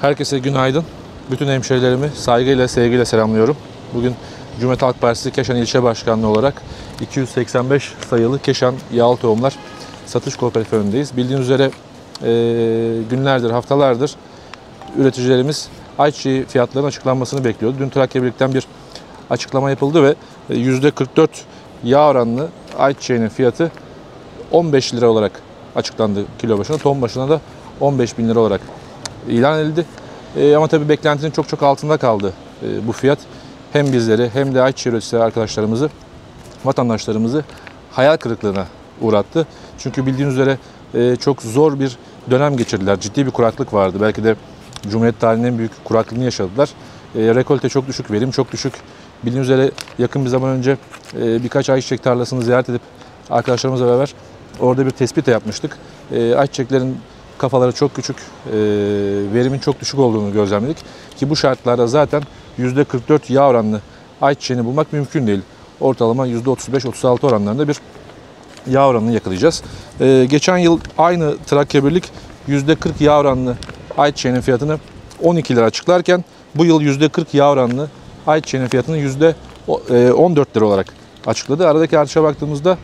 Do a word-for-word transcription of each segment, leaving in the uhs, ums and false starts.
Herkese günaydın. Bütün hemşehrilerimi saygıyla, sevgiyle selamlıyorum. Bugün Cumhuriyet Halk Partisi Keşan İlçe Başkanlığı olarak iki yüz seksen beş sayılı Keşan Yağlı Tohumlar Satış Kooperatifi önündeyiz. Bildiğiniz üzere e, günlerdir, haftalardır üreticilerimiz ayçiçeği fiyatlarının açıklanmasını bekliyordu. Dün Trakya Birlik'ten bir açıklama yapıldı ve yüzde kırk dört yağ oranlı ayçiçeğinin fiyatı on beş lira olarak açıklandı kilo başına. Ton başına da on beş bin lira olarak ilan edildi. E, ama tabii beklentinin çok çok altında kaldı e, bu fiyat. Hem bizleri hem de ayçiçeği üreticisi arkadaşlarımızı, vatandaşlarımızı hayal kırıklığına uğrattı. Çünkü bildiğiniz üzere e, çok zor bir dönem geçirdiler. Ciddi bir kuraklık vardı. Belki de Cumhuriyet tarihinin en büyük kuraklığını yaşadılar. E, rekolte çok düşük, verim çok düşük. Bildiğiniz üzere yakın bir zaman önce e, birkaç ayçiçek tarlasını ziyaret edip arkadaşlarımızla beraber orada bir tespit yapmıştık. E, ayçiçeklerin kafaları çok küçük, e, verimin çok düşük olduğunu gözlemledik. Ki bu şartlarda zaten yüzde kırk dört yağ oranlı ayçiçeğini bulmak mümkün değil. Ortalama yüzde otuz beş otuz altı oranlarında bir yağ oranını yakalayacağız. E, geçen yıl aynı Trakya Birlik yüzde kırk yağ oranlı ayçiçeğinin fiyatını on iki lira açıklarken bu yıl yüzde kırk yağ oranlı ayçiçeğinin fiyatını yüzde on dört lira olarak açıkladı. Aradaki artışa baktığımızda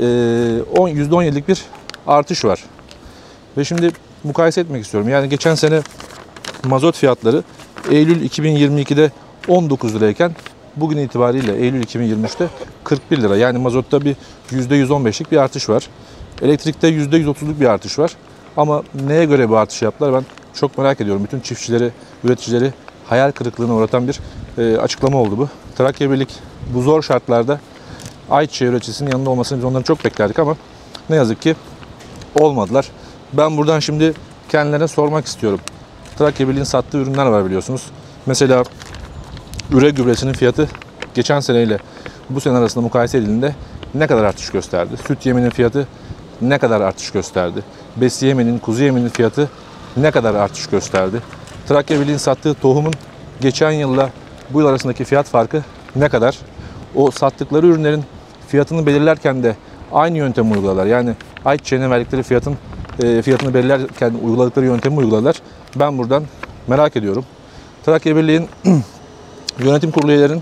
yüzde on yedilik bir artış var. Ve şimdi mukayese etmek istiyorum. Yani geçen sene mazot fiyatları Eylül iki bin yirmi iki'de on dokuz lirayken bugün itibariyle Eylül iki bin yirmi üç'te kırk bir lira. Yani mazotta bir yüzde yüz on beşlik bir artış var. Elektrikte yüzde yüz otuzluk bir artış var. Ama neye göre bu artış yaptılar ben çok merak ediyorum. Bütün çiftçileri, üreticileri hayal kırıklığına uğratan bir e, açıklama oldu bu. Trakya Birlik bu zor şartlarda ayçiçeği üreticisinin yanında olmasını biz ondan çok beklerdik ama ne yazık ki olmadılar. Ben buradan şimdi kendilerine sormak istiyorum. Trakya Birliği'nin sattığı ürünler var biliyorsunuz. Mesela üre gübresinin fiyatı geçen seneyle bu sene arasında mukayese edildiğinde ne kadar artış gösterdi? Süt yeminin fiyatı ne kadar artış gösterdi? Besi yeminin, kuzu yeminin fiyatı ne kadar artış gösterdi? Trakya Birliği'nin sattığı tohumun geçen yılla bu yıl arasındaki fiyat farkı ne kadar? O sattıkları ürünlerin fiyatını belirlerken de aynı yöntemi uyguladılar. Yani ayçiçeğine verdikleri fiyatın e, fiyatını belirlerken uyguladıkları yöntemi uyguladılar. Ben buradan merak ediyorum. Trakya Birliği'nin yönetim kurulu üyelerinin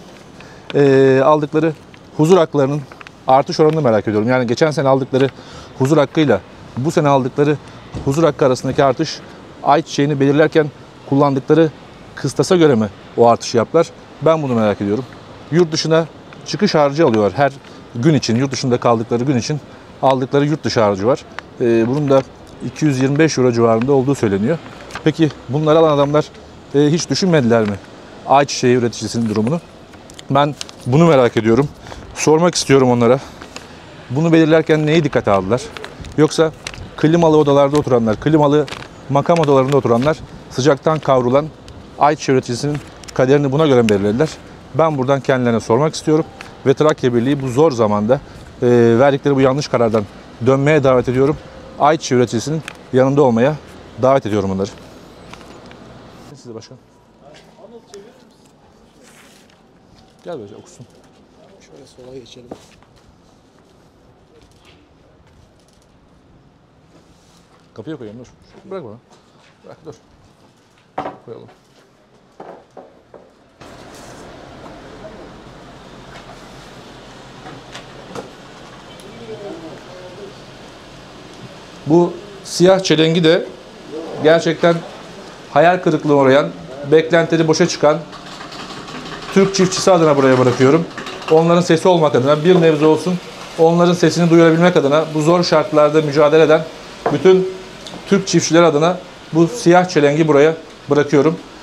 e, aldıkları huzur haklarının artış oranını merak ediyorum. Yani geçen sene aldıkları huzur hakkıyla bu sene aldıkları huzur hakkı arasındaki artış ayçiçeğini belirlerken kullandıkları kıstasa göre mi o artışı yaptılar? Ben bunu merak ediyorum. Yurt dışına çıkış harcı alıyorlar her gün için, yurt dışında kaldıkları gün için aldıkları yurt dışı harcı var. Ee, bunun da iki yüz yirmi beş euro civarında olduğu söyleniyor. Peki bunları alan adamlar e, hiç düşünmediler mi ayçiçeği üreticisinin durumunu? Ben bunu merak ediyorum. Sormak istiyorum onlara. Bunu belirlerken neyi dikkate aldılar? Yoksa klimalı odalarda oturanlar, klimalı makam odalarında oturanlar sıcaktan kavrulan ayçiçeği üreticisinin kaderini buna göre mi belirlediler? Ben buradan kendilerine sormak istiyorum. Ve Trakya Birliği bu zor zamanda e, verdikleri bu yanlış karardan dönmeye davet ediyorum. Ayçiçeği üreticisinin yanında olmaya davet ediyorum onları. Size başkan. Gel böyle okusun. Şöyle sola geçelim. Kapıya koyalım dur. Bırak bana. Bırak dur. Koyalım. Bu siyah çelengi de gerçekten hayal kırıklığına uğrayan, beklentileri boşa çıkan Türk çiftçisi adına buraya bırakıyorum. Onların sesi olmak adına, bir nebze olsun onların sesini duyurabilmek adına bu zor şartlarda mücadele eden bütün Türk çiftçileri adına bu siyah çelengi buraya bırakıyorum.